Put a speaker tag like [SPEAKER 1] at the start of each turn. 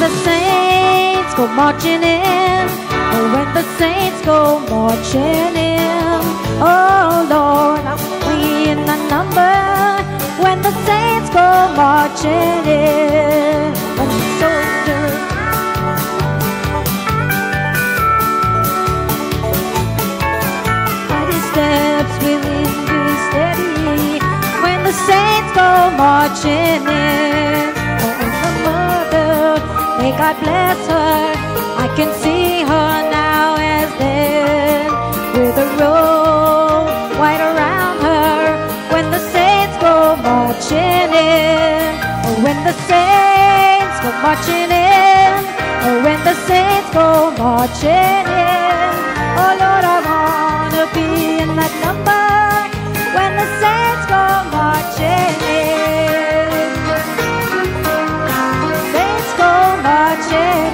[SPEAKER 1] the saints go marching in, oh, when the saints go marching in, oh Lord, are we in the number when the saints go marching in? When the soldiers mighty steps willing to be steady when the saints go marching in. Oh, the mother, may God bless her, I can see her now as then, with a robe white around her when the saints go marching in. Oh, when the saints go marching in, oh, when the saints go marching in. Oh Lord, I wanna be in that number when the saints go marching in. Saints go marching